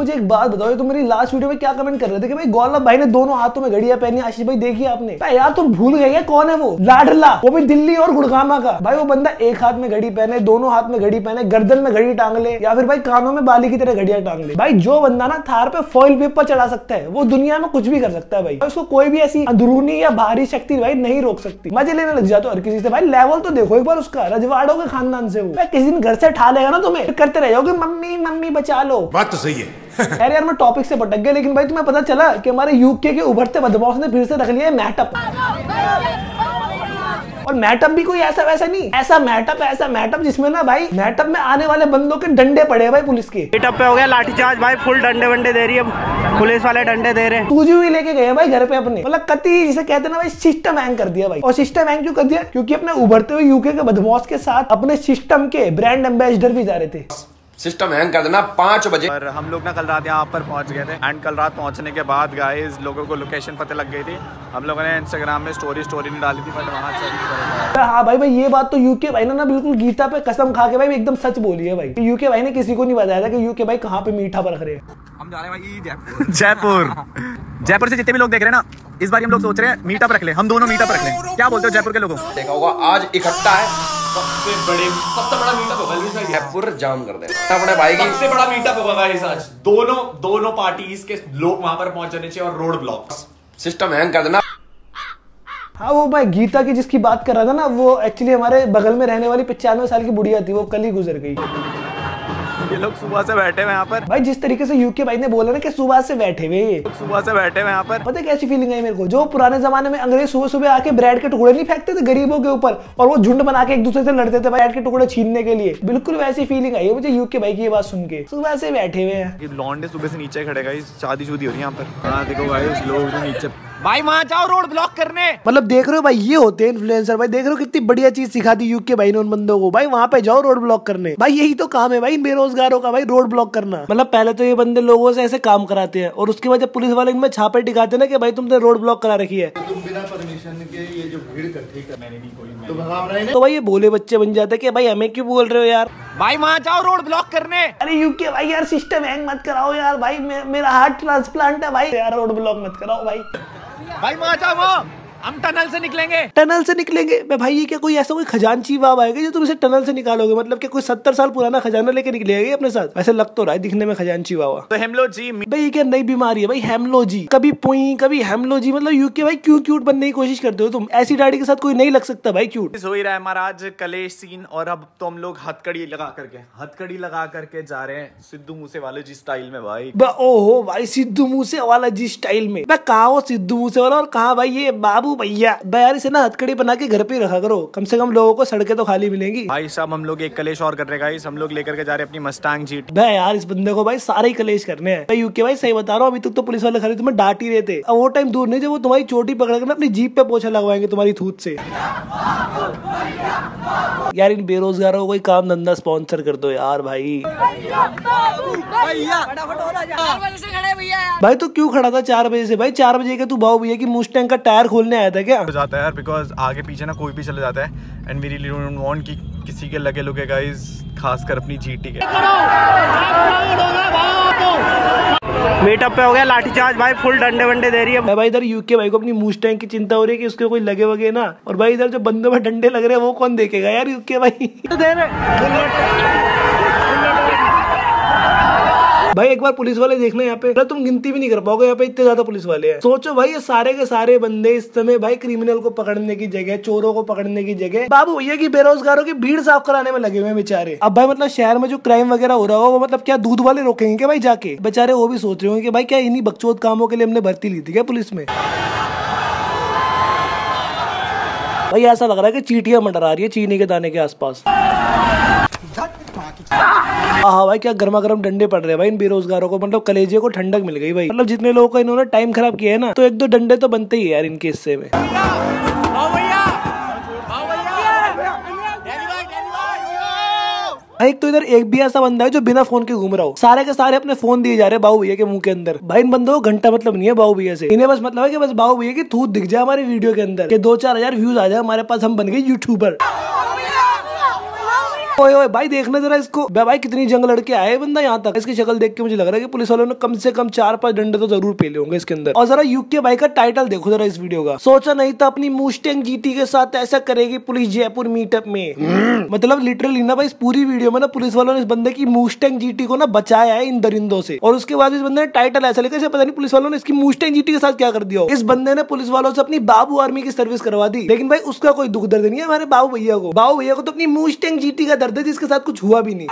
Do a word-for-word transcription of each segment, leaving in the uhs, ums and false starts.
मुझे एक बात बताओ, तुम मेरी लास्ट वीडियो में क्या कमेंट कर रहे थे कि भाई गौरव भाई ने दोनों हाथों में घड़ियां पहनी। आशीष भाई देखिए आपने, यार तुम भूल गए क्या कौन है वो लाडला, वो भी दिल्ली और गुड़गामा का। भाई वो बंदा एक हाथ में घड़ी पहने, दोनों हाथ में घड़ी पहने, गर्दन में घड़ी टांग ले, या फिर भाई कानों में बाली की तरह घड़ियां टांग ले। भाई जो बंदा ना थार पे फॉइल पेपर चढ़ा सकता है वो दुनिया में कुछ भी कर सकता है भाई। उसको कोई भी ऐसी अंदरूनी या बाहरी शक्ति भाई नहीं रोक सकती। मजे लेने लग जाते हर किसी से। भाई लेवल तो देखो एक बार उसका, रजवाड़ों के खानदान से वो। किसी दिन घर से ठा लेगा ना तुम्हें, फिर करते रहोगे मम्मी मम्मी बचा लो। बात तो सही है। यार यार मैं टॉपिक से भटक गया, लेकिन भाई तुम्हें पता चला कि हमारे यूके के उभरते बदमाश ने फिर से रख लिया है मैटअप। और मैटअप भी कोई ऐसा वैसा नहीं, ऐसा मैटअप ऐसा मैटअप जिसमें ना भाई मैटअप में आने वाले बंदों के डंडे पड़े हैं भाई पुलिस के। मैटअप पे हो गया लाठीचार्ज भाई, फुल डंडे वंडे दे रही है पुलिस वाले, डंडे दे रहे हैं। सूजी हुई लेके गए भाई घर पे अपने, मतलब कति जिसे कहते हैं ना भाई सिस्टम हैंग कर दिया भाई। और सिस्टम हैंग क्यों कर दिया? क्योंकि अपने उभरते हुए यूके के बदमाश के साथ अपने सिस्टम के ब्रांड एम्बेसडर भी जा रहे थे। सिस्टम हैंग कर देना पाँच बजे। और हम लोग ना कल रात यहाँ पर पहुँच गए थे एंड कल रात पहुँचने के बाद गाइस लोगों को लोकेशन पता लग गई थी। हम लोगों ने इंस्टाग्राम में स्टोरी स्टोरी नहीं डाली थी बट वहाँ से। हाँ भाई भाई ये बात तो यूके भाई ने ना बिल्कुल गीता पे कसम खा के भाई एकदम सच बोली है भाई। यूके भाई ने किसी को नहीं बताया था कि यूके भाई कहाँ पे मीठा पर रख रहे हैं। हम जा रहे हैं भाई जयपुर। जयपुर जयपुर से जितने भी लोग देख रहे हैं ना, इस बार हम लोग सोच रहे हैं मीटअप रख ले, हम दोनों मीटअप रख ले। क्या बोलते हो जयपुर के लोगों? देखा होगा आज इकट्ठा है, सबसे बड़े सबसे बड़ा मीटअप होगा, जयपुर जाम कर देगा अपने भाई की। सबसे बड़ा मीटअप होगा गाइस आज। दोनों दोनों पार्टीज के लोग वहां पर पहुंचने चाहिए और रोड ब्लॉक। सिस्टम हैंग कर देना। हाँ वो भाई गीता की जिसकी बात कर रहा था ना, वो एक्चुअली हमारे बगल में रहने वाली पचानवे साल की बुढ़िया थी, वो कल ही गुजर गई। ये लोग सुबह से बैठे हुए यहाँ पर भाई, जिस तरीके से यूके भाई ने बोला ना कि सुबह से बैठे हुए, ये सुबह से बैठे हुए यहाँ पर। पता है कैसी फीलिंग है मेरे को? जो पुराने जमाने में अंग्रेज सुबह सुबह आके ब्रेड के टुकड़े नहीं फेंकते थे गरीबों के ऊपर और वो झुंड बना के एक दूसरे से लड़ते थे ब्रेड के टुकड़े छीनने के लिए, बिल्कुल वैसी फीलिंग आई है मुझे यूके भाई की ये बात सुन के। सुबह से बैठे हुए हैं, लौंडे सुबह से नीचे खड़े गए, शादी शुदी हो रही है यहाँ पर। हाँ देखो भाई लोग तो नीचे भाई वहाँ जाओ रोड ब्लॉक करने। मतलब देख रहे हो भाई, ये होते हैं इन्फ्लुएंसर भाई। देख रहे हो कितनी बढ़िया चीज सिखा दी यूके भाई ने उन बंदों को। भाई वहाँ पे जाओ रोड ब्लॉक करने। भाई यही तो काम है भाई बेरोजगारों का, भाई रोड ब्लॉक करना। मतलब पहले तो ये बंदे लोगों से ऐसे काम कराते हैं और उसके बाद जब पुलिस वाले इनमें छापे टिकाते ना कि भाई तुमने रोड ब्लॉक करा रखी है, तुम बिना परमिशन के ये जो भीड़ इकट्ठी करने नहीं कोई तो भगा रहे हैं। तो भाई ये बोले बच्चे बन जाते कि भाई हमें क्यों बोल रहे हो यार। भाई वहाँ जाओ रोड ब्लॉक करने। अरे यूके भाई यार सिस्टम हैंग मत कराओ यार भाई, मे, मेरा हार्ट ट्रांसप्लांट है भाई, यार रोड ब्लॉक मत कराओ भाई। भाई वहाँ जाओ, वो हम टनल से निकलेंगे। टनल से निकलेंगे? मैं भाई ये क्या कोई ऐसा कोई खजानची बाब आएगा जो तुम इसे टनल से निकालोगे? मतलब कि कोई सत्तर साल पुराना खजाना लेके निकलेगा अपने साथ? वैसे लग तो रहा है दिखने में खजानची बाबा। तो हेमलोजी भाई ये क्या नई बीमारी है भाई हेमलोजी? कभी पुई कभी हेमलोजी। मतलब यूके भाई क्यों क्यूट बनने की कोशिश करते हो तुम? ऐसी दाढ़ी के साथ कोई नहीं लग सकता भाई क्यूट। हो ही रहा है हमारा आज कलेश सीन और अब तो हम लोग हथकड़ी लगा करके हथकड़ी लगा करके जा रहे हैं सिद्धू मूसेवाले जी स्टाइल में भाई। ओहो भाई सिद्धू मूसेवाला जी स्टाइल में? कहाँ वो सिद्धू मूसेवाला और कहाँ भाई ये बाबू भैया? इसे ना हथकड़ी बना के घर पे रखा करो, कम से कम लोगों को सड़कें तो खाली मिलेंगी। भाई साहब हम लोग एक कलेश और कर रहे हैं, हम लोग लेकर के जा रहे हैं अपनी मस्टैंग जीट। भाई यार इस बंदे को भाई सारे ही कलेश करने हैं भाई। यूके भाई सही बता रहा हूँ, अभी तक तो पुलिस वाले खाली तुम्हें डांट ही रहे थे। अब वो टाइम दूर नहीं जब वो तुम्हारी चोटी पकड़ कर अपनी जीप पे पोछा लगवाएंगे तुम्हारी थूत से। यार इन बेरोजगारों को कोई काम धंधा स्पॉन्सर कर दो यार भाई। भाई तो क्यों खड़ा था चार बजे से? भाई चार बजे के तू भाव भैया की मुस्टैंग का टायर खोलने आया था क्या? जाता है यार बिकॉज आगे पीछे ना कोई भी चले जाता है and we really don't want कि किसी के लगे लुगे गाइस, खासकर अपनी जीटी के। मीटअप पे हो गया लाठीचार्ज भाई, फुल डंडे वंडे दे रही है। भाई इधर यूके भाई को अपनी मुस्टैंग की चिंता हो रही है कि उसके कोई लगे वगे ना, और भाई इधर जो बंदों में डंडे लग रहे हैं वो कौन देखेगा यार यूके भाई। भाई एक बार पुलिस वाले देखना यहाँ पे, तुम गिनती भी नहीं कर पाओगे यहाँ पे इतने ज्यादा पुलिस वाले हैं। सोचो भाई ये सारे के सारे बंदे इस समय भाई क्रिमिनल को पकड़ने की जगह, चोरों को पकड़ने की जगह बाबू भैया की बेरोजगारों की भीड़ साफ कराने में लगे हुए हैं बेचारे। अब भाई मतलब शहर में जो क्राइम वगैरह हो रहा हो वो मतलब क्या दूध वाले रोकेंगे क्या भाई जाके? बेचारे वो भी सोच रहे होंगे कि भाई क्या इन्हीं बकचोद कामों के लिए हमने भर्ती ली थी क्या पुलिस में? भाई ऐसा लग रहा है कि चींटियां मंडरा रही है चीनी के दाने के आसपास। हाँ भाई क्या गर्मा गर्म डंडे पड़ रहे हैं भाई इन बेरोजगारों को, मतलब कलेजे को ठंडक मिल गई भाई। मतलब जितने लोगों का इन्होंने टाइम खराब किया है ना, तो एक दो डंडे तो बनते ही है यार इनके हिस्से में। एक तो इधर एक भी ऐसा बंदा है जो बिना फोन के घूम रहा हो, सारे के सारे अपने फोन दिए जा रहे हैं बाबू भैया के मुंह के अंदर। भाई इन बंदों को घंटा मतलब नहीं है बाबू भैया से, इन्हें बस मतलब है कि बस बाबू भैया की थूत दिख जाए हमारे वीडियो के अंदर, कि दो चार हजार व्यूज आ जाए हमारे पास, हम बन गए यूट्यूबर। ओए ओए भाई देखना जरा इसको, भाई कितनी जंग लड़के आए बंदा यहाँ तक। इसकी शक्ल देख के मुझे लग रहा है कि पुलिस वालों ने कम से कम चार पांच डंडे तो जरूर पेले होंगे इसके अंदर। और जरा यूके भाई का टाइटल देखो जरा इस वीडियो का, सोचा नहीं था अपनी मुस्टैंग जीटी के साथ ऐसा करेगी पुलिस जयपुर मीटअप में। मतलब लिटरली ना भाई इस पूरी वीडियो में ना पुलिस वालों ने इस बंदे की मुस्टैंग जीटी को ना बचाया है इन दरिंदों से। और उसके बाद इस बंदे ने टाइटल ऐसा लिखा, पता नहीं पुलिस वालों ने इसकी मुस्टैंग जीटी के साथ क्या कर दिया। इस बंदे ने पुलिस वालों से अपनी बाबू आर्मी की सर्विस करवा दी, लेकिन भाई उसका कोई दुख दर्द नहीं है हमारे बाबू भैया को। बाबू भैया को तो अपनी मुस्टैंग जीटी का दर्द है जिसके साथ कुछ हुआ भी नहीं।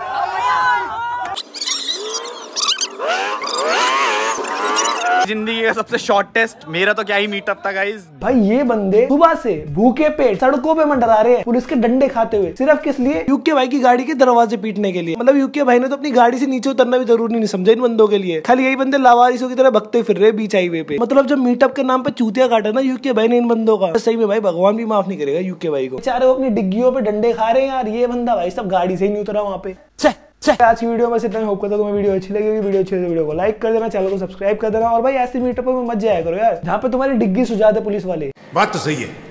जिंदगी का सबसे शॉर्टेस्ट मेरा तो क्या ही मीटअप था गाइस। भाई ये बंदे सुबह से भूखे पेट सड़कों पे मंडरा रहे हैं पुलिस के डंडे खाते हुए, सिर्फ किस लिए? यूके भाई की गाड़ी के दरवाजे पीटने के लिए। मतलब यूके भाई ने तो अपनी गाड़ी से नीचे उतरना भी जरूरी नहीं समझा इन बंदों के लिए। खाली यही बंदे लावारिसों की तरह भगते फिर रहे बीच हाईवे पे। मतलब जब मीटअप के नाम पे चूतिया काटा ना यूके भाई ने इन बंदों का, सही में भाई भगवान भी माफ नहीं करेगा यूके भाई को। बेचारे वो अपनी डिग्गियों पे डंडे खा रहे हैं यार, ये बंदा भाई सब गाड़ी से ही नहीं उतरा वहाँ पे। आज की वीडियो में इतना ही, होप करता हूं तुम्हें वीडियो अच्छी लगी। वीडियो अच्छी लगी वीडियो को लाइक कर देना, चैनल को सब्सक्राइब कर देना। और भाई ऐसे मीटअप में मत जाया करो यार जहाँ पे तुम्हारी डिग्गी सुझा दे पुलिस वाले। बात तो सही है।